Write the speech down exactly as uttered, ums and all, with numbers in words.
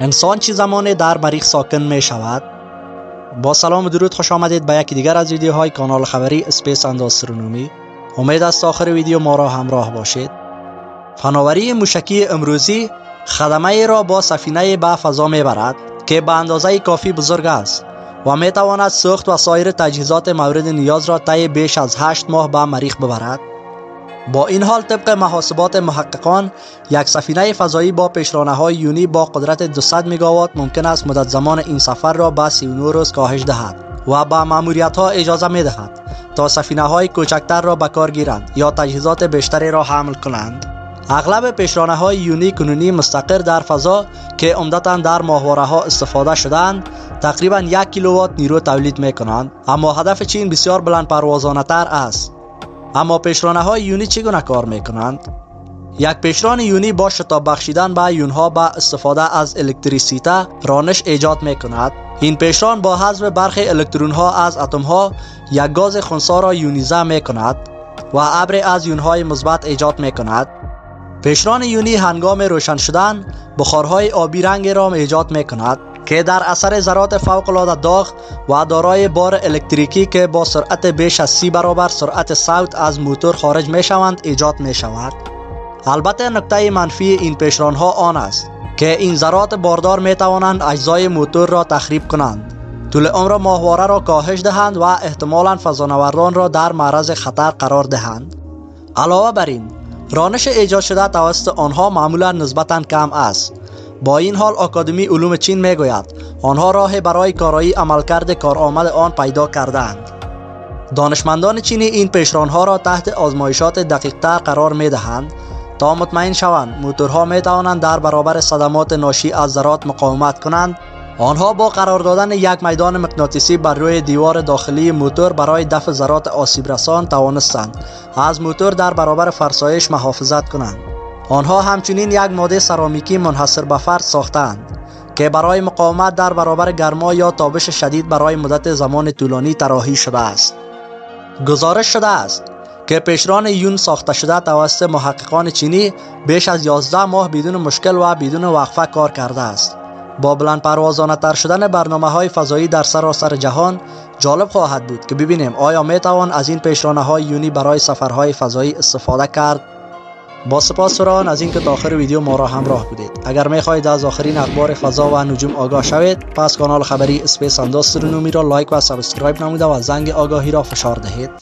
انسان چه زمانی در مریخ ساکن می شود؟ با سلام و درود، خوش آمدید به یکی دیگر از ویدیوهای کانال خبری اسپیس اند آسترونومی. امید است آخر ویدیو ما را همراه باشید. فناوری موشکی امروزی خدمه را با سفینه به فضا می برد که به اندازه کافی بزرگ است و می تواند سوخت و سایر تجهیزات مورد نیاز را طی بیش از هشت ماه به مریخ ببرد. با این حال طبق محاسبات محققان، یک سفینه فضایی با پیشرانه‌های یونی با قدرت دویست مگاوات ممکن است مدت زمان این سفر را به سی و نه روز کاهش دهد و به ماموریت‌ها اجازه می‌دهد تا سفینه‌های کوچکتر را به کار گیرند یا تجهیزات بیشتری را حمل کنند. اغلب پیشرانه‌های یونی کنونی مستقر در فضا که عمدتاً در ماهواره‌ها استفاده شده‌اند، تقریباً یک کیلووات نیرو تولید می‌کنند، اما هدف چین بسیار بلند پروازانه‌تر است. اما پیشرانه‌های یونی چگونه کار می‌کنند؟ یک پیشران یونی با شتاب بخشیدن به یونها با استفاده از الکتریسیته رانش ایجاد می‌کند. این پیشران با حذف برخی الکترون‌ها از اتم‌ها یک گاز خنثی را یونیزه می‌کند و ابری از یون‌های مثبت ایجاد می‌کند. پیشران یونی هنگام روشن شدن بخارهای آبی رنگ را ایجاد می‌کند که در اثر ذرات فوق‌العاده داغ و دارای بار الکتریکی که با سرعت بیش از سی برابر سرعت صوت از موتور خارج می‌شوند ایجاد می‌شود. البته نکته منفی این پیشران‌ها آن است که این ذرات باردار می‌توانند اجزای موتور را تخریب کنند، طول عمر ماهواره را کاهش دهند و احتمالاً فضانوردان را در معرض خطر قرار دهند. علاوه بر این، رانش ایجاد شده توسط آنها معمولاً نسبتاً کم است. با این حال آکادمی علوم چین میگوید آنها راه برای کارایی عملکرد کارآمد آن پیدا کردند. دانشمندان چینی این پیشرانها را تحت آزمایشات دقیق‌تر قرار میدهند تا مطمئن شوند موتورها میتوانند در برابر صدمات ناشی از ذرات مقاومت کنند. آنها با قرار دادن یک میدان مغناطیسی بر روی دیوار داخلی موتور برای دفع ذرات آسیب رسان توانستند از موتور در برابر فرسایش محافظت کنند. آنها همچنین یک ماده سرامیکی منحصر به فرد ساختند که برای مقاومت در برابر گرما یا تابش شدید برای مدت زمان طولانی طراحی شده است. گزارش شده است که پیشران یون ساخته شده توسط محققان چینی بیش از یازده ماه بدون مشکل و بدون وقفه کار کرده است. با بلند پروازانه تر شدن برنامه‌های فضایی در سراسر جهان، جالب خواهد بود که ببینیم آیا میتوان از این پیشرانه‌های یونی برای سفرهای فضایی استفاده کرد. با سپاس فراوان از اینکه تا آخر ویدیو ما را همراه بودید. اگر میخواهید از آخرین اخبار فضا و نجوم آگاه شوید، پس کانال خبری اسپیس اند آسترونومی را لایک و سابسکرایب نموده و زنگ آگاهی را فشار دهید.